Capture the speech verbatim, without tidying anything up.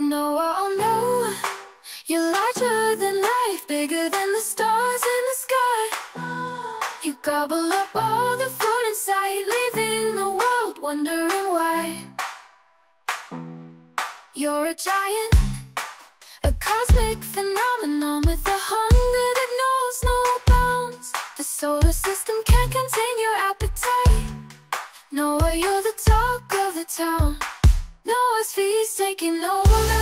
Noah, oh no, you're larger than life, bigger than the stars in the sky. You gobble up all the food in sight, leaving the world wondering why. You're a giant, a cosmic phenomenon with a hunger that knows no bounds. The solar system can't contain your appetite. Noah, you're the talk of the town. Noah's feast taking over.